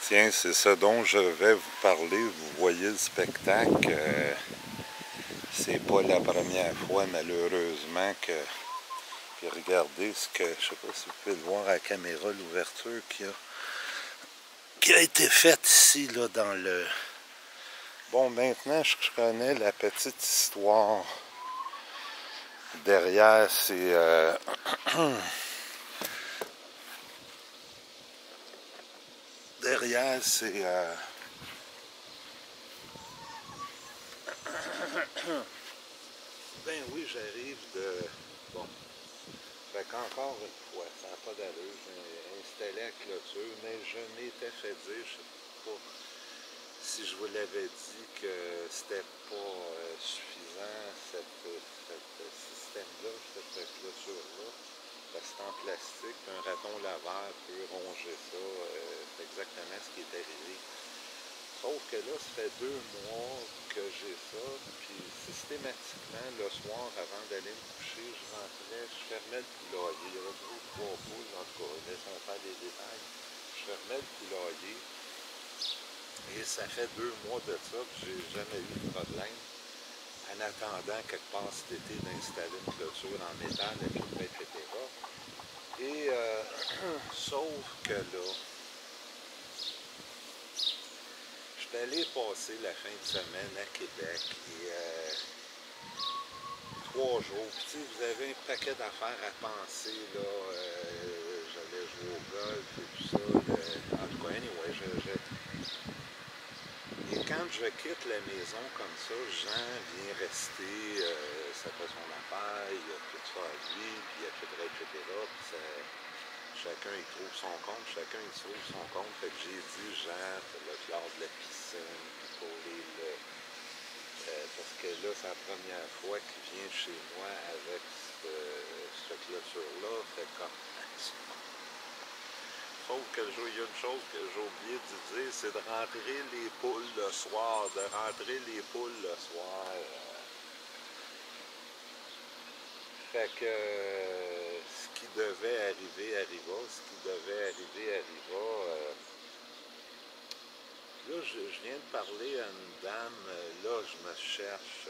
Tiens, c'est ça dont je vais vous parler. Vous voyez le spectacle. C'est pas la première fois, malheureusement, que. Puis regardez ce que. Je sais pas si vous pouvez le voir à la caméra, l'ouverture qui a été faite ici, là, dans le. Bon, maintenant, je connais la petite histoire. Derrière, c'est. Derrière, c'est. Ben oui, j'arrive de. Bon. Fait qu'encore une fois, ça n'a pas d'allure. J'ai installé la clôture, mais je m'étais fait dire, je ne sais pas si je vous l'avais dit, que c'était pas suffisant, ce système-là, cette clôture-là. Parce que c'est en plastique, puis un raton laveur peut ronger ça. C'est exactement ce qui est arrivé. Sauf que là, ça fait 2 mois que j'ai ça, puis systématiquement, le soir, avant d'aller me coucher, je rentrais, je fermais le poulailler. Il y avait toujours 3 poules, en tout cas, laissons faire les détails. Je fermais le poulailler, et ça fait 2 mois de ça, puis j'ai jamais eu de problème. En attendant, quelque part cet été, d'installer une clôture en métal, etc. Et sauf que là, je suis allé passer la fin de semaine à Québec et 3 jours. Puis, vous avez un paquet d'affaires à penser. Là, j'allais jouer au golf et tout ça. En tout cas, anyway, et quand je quitte la maison comme ça, Jean vient rester, ça fait son affaire, il a tout ça à lui, puis etc. Puis ça, chacun y trouve son compte, Fait que j'ai dit, Jean, pour le chlore de la piscine, puis pour parce que là, c'est la première fois qu'il vient chez moi avec cette clôture-là. Fait comme. Sauf que il y a une chose que j'ai oublié de dire, c'est de rentrer les poules le soir. Fait que ce qui devait arriver arriva. Là, je viens de parler à une dame. Là, je me cherche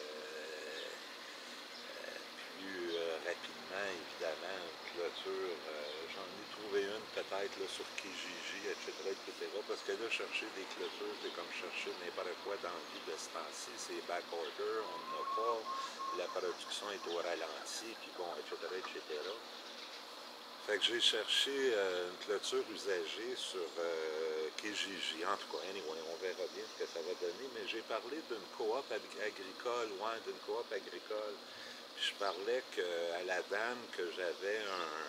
plus rapidement, évidemment, une clôture. J'en ai trouvé une peut-être là, sur Kijiji, etc. Parce que là, chercher des clôtures, c'est comme chercher n'importe quoi dans la vie de ce temps-ci. C'est back-order, on n'en a pas. La production est au ralenti, puis bon, etc. Fait que j'ai cherché une clôture usagée sur Kijiji. En tout cas, anyway, on verra bien ce que ça va donner. Mais j'ai parlé d'une coop agricole, Puis je parlais à la dame que j'avais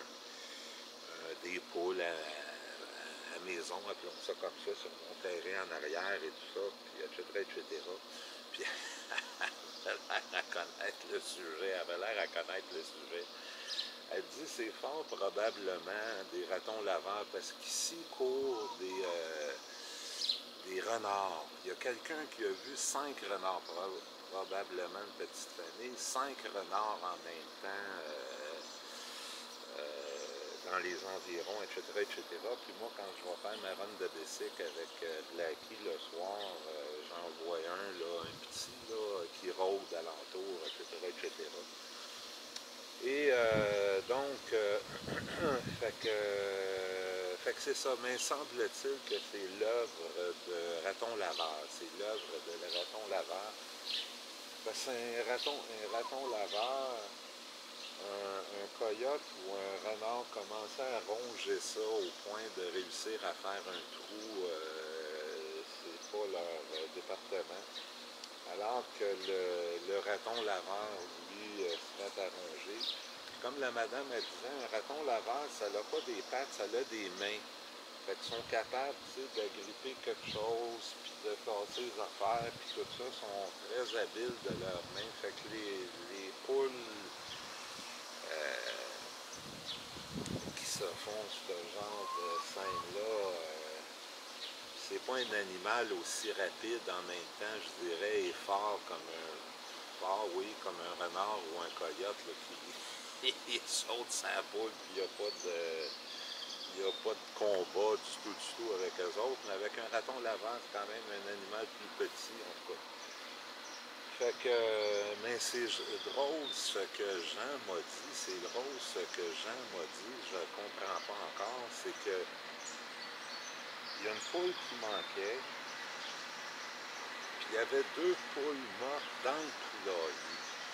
des poules à maison, appelons ça comme ça, sur mon terrain en arrière et tout ça, puis etc. Puis elle avait l'air à connaître le sujet. Elle dit c'est fort probablement des ratons laveurs parce qu'ici courent des renards. Il y a quelqu'un qui a vu 5 renards, probablement une petite famille, 5 renards en même temps dans les environs, etc. Puis moi, quand je vais faire ma run de bicycle avec Blackie le soir, j'en vois un petit, qui rôde alentour, etc. Et donc, fait que c'est ça, mais semble-t-il que c'est l'œuvre de raton laveur. Parce que c'est un raton laveur, un coyote ou un renard commençait à ronger ça au point de réussir à faire un trou, c'est pas leur département. Alors que le raton laveur, lui, se met à ronger. Comme la madame elle disait, un raton laveur, ça n'a pas des pattes, ça a des mains. Fait qu'ils sont capables, d'agripper quelque chose, puis de casser les affaires, puis tout ça, sont très habiles de leurs mains. Fait que les poules qui se font ce genre de scène-là, c'est pas un animal aussi rapide en même temps, je dirais, et fort comme un renard ou un coyote là, qui il saute sa boule, puis il il n'y a pas de combat du tout avec eux autres, mais avec un raton laveur, c'est quand même un animal plus petit, en tout cas. Fait que, mais c'est drôle ce que Jean m'a dit, c'est drôle ce que Jean m'a dit, je ne comprends pas encore, c'est que il y a une poule qui manquait, puis il y avait 2 poules mortes dans le poulailler.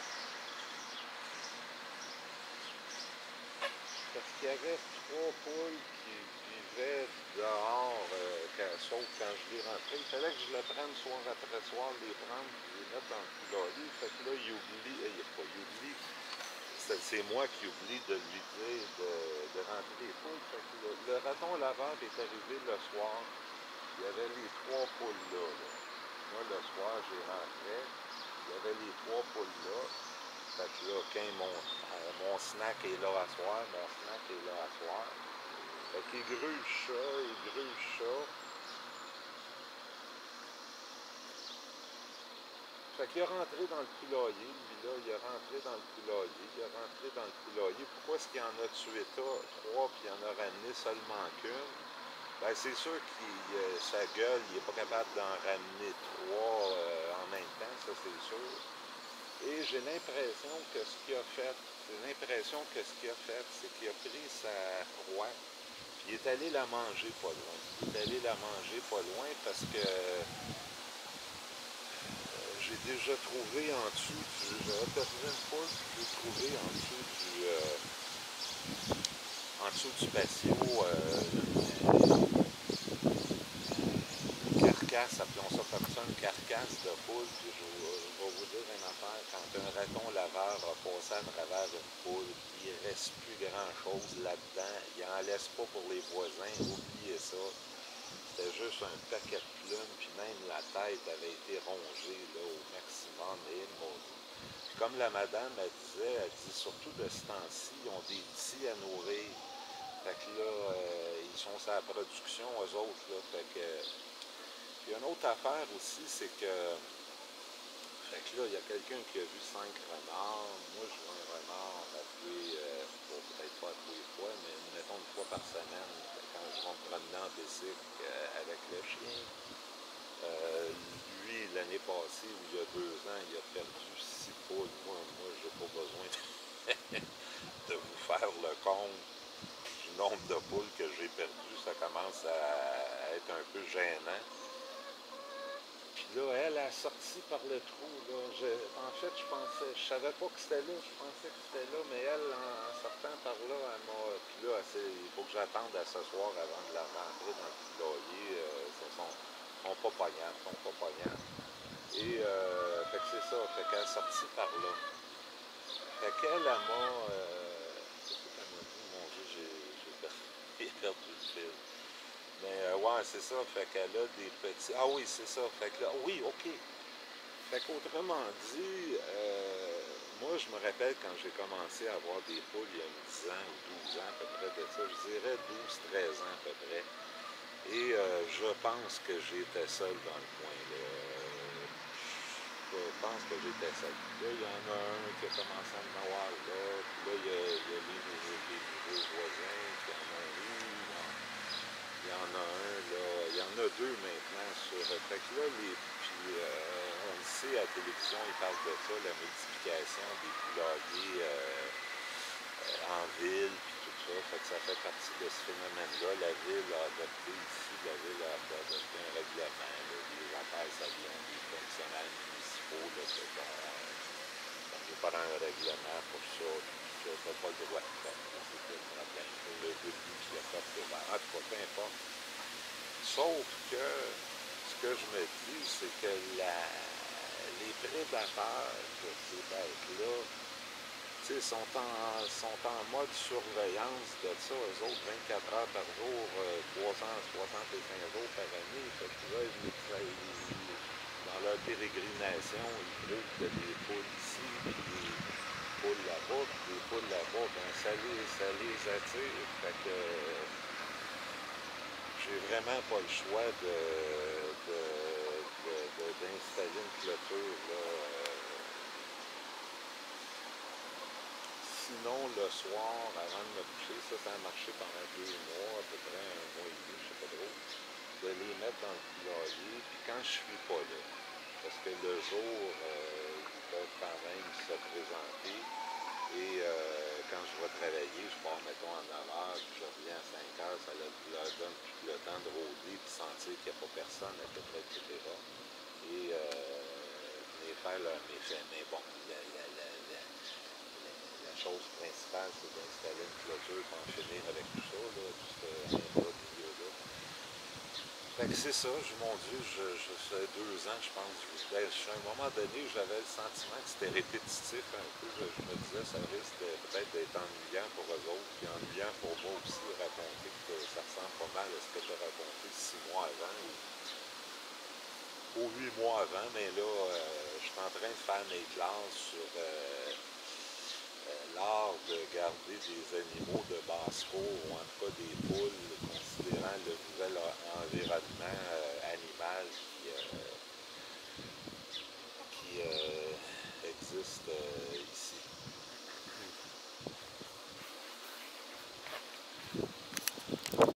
Parce qu'il y avait 3 poules qui vivaient dehors, sauf quand je l'ai rentré. Il fallait que je le prenne soir après soir, les prendre, les mettre dans le poulailler. Fait que là, il oublie, il oublie, c'est moi qui oublie de lui dire de rentrer les poules. Fait que le raton laveur est arrivé le soir, il y avait les 3 poules là. Moi, le soir, j'ai rentré, il y avait les 3 poules là. Fait que là, quand mon snack est là à soir, mon snack est là à soir. Fait qu'il gruge ça, il gruge ça. Fait qu'il est rentré dans le poulailler, lui là, il est rentré dans le poulailler, il est rentré dans le poulailler. Pourquoi est-ce qu'il en a tué 3 puis il en a ramené seulement qu'une? Ben c'est sûr qu'il sa gueule, il n'est pas capable d'en ramener 3 en même temps, ça c'est sûr. Et j'ai l'impression que ce qu'il a fait, c'est qu'il a pris sa proie, puis il est allé la manger pas loin. Il est allé la manger pas loin parce que j'ai déjà trouvé en dessous j'avais perdu une poule, j'ai trouvé en dessous du patio une carcasse, appelons ça comme ça, une carcasse de poule, puis je vais vous dire une affaire, quand un raton laveur a passé à travers une poule, il ne reste plus grand-chose là-dedans, il n'en laisse pas pour les voisins, oubliez ça. C'était juste un paquet de plumes, puis même la tête avait été rongée là, au maximum, et maudit. Puis comme la madame, elle dit surtout de ce temps-ci, ils ont des petits à nourrir. Fait que là, ils sont sur la production, eux autres, là. Fait que. Puis une autre affaire aussi, c'est que. Fait que là, il y a quelqu'un qui a vu 5 renards. Moi, je vois un renard à tuer, bon, peut-être pas à tous les fois, mais mettons une fois par semaine. Quand je vais me promener en bicycle avec le chien. Lui, l'année passée, ou il y a 2 ans, il a perdu 6 poules. Moi j'ai pas besoin de vous faire le compte du nombre de poules que j'ai perdues. Ça commence à être un peu gênant. Puis là, elle a sorti par le trou. Là. En fait, je savais pas que c'était là. Je pensais que c'était là, mais elle, en sortant par là, elle m'a. Puis là, il faut que j'attende à ce soir avant de la rentrer dans le poulailler. Sont pas pognantes. Et fait que c'est ça. Fait qu'elle est sortie par là. Fait qu'elle, elle m'a. Qu'est-ce qu'elle m'a dit? Mon Dieu, j'ai perdu le fil. Mais ouais, c'est ça. Fait qu'elle a des petits. Ah oui, c'est ça. Fait que là, oui, OK. Fait qu'autrement dit, moi, je me rappelle quand j'ai commencé à avoir des poules il y a 10 ans ou 12 ans à peu près de ça, je dirais 12-13 ans à peu près. Et je pense que j'étais seul dans le coin. Là. Je pense que j'étais seul. Là, il y en a un qui a commencé à me avoir là. Puis là, il y a les nouveaux voisins qui en ont eu. Il y en a un, là. Il y en a 2 maintenant sur. Fait que là, puis on le sait, à la télévision, ils parlent de ça, la multiplication des poulaillers en ville, puis tout ça. Fait que ça fait partie de ce phénomène-là. La ville a adopté ici, la ville a adopté un règlement, là, les affaires, ça vient des fonctionnaires municipaux, là, que on n'est pas dans le règlement pour ça, tu n'as pas le droit de faire. C'est le problème. C'est le début qui a fait que, en tout cas, peu importe. Sauf que ce que je me dis, c'est que les prédateurs de ces bêtes-là, sont en mode surveillance de ça, eux autres, 24 heures par jour, 365 jours par année. Fait que là, dans leur pérégrination, ils trouvent que des poules ici, puis des poules là-bas, puis des poules là-bas, ben ça les attire. Fait que j'ai vraiment pas le choix d'installer une clôture, là. sinon, le soir, avant de me coucher, ça a marché pendant 2 mois, à peu près 1 mois et demi, je ne sais pas trop, de les mettre dans le poulailler, puis quand je suis pas là, parce que le jour, ils peuvent quand même se présenter, et quand je vais travailler, je pars, mettons, à 9 heures, puis je reviens à 5 heures, ça leur donne le temps de rôder, puis sentir qu'il n'y a pas personne, etc. Et venir faire mes faits. Mais bon, la chose principale, c'est d'installer une clôture pour en finir avec tout ça, là, tout ce milieu-là. Fait que c'est ça, mon Dieu, je fais 2 ans, je pense. Ben, à un moment donné, j'avais le sentiment que c'était répétitif un peu. Je me disais, ça risque peut-être d'être ennuyant pour eux autres, puis ennuyant pour moi aussi de raconter que ça ressemble pas mal à ce que tu as raconté 6 mois avant ou 8 mois avant, mais là, je suis en train de faire mes classes sur l'art de garder des animaux de basse-cour, ou en tout cas des poules, considérant le nouvel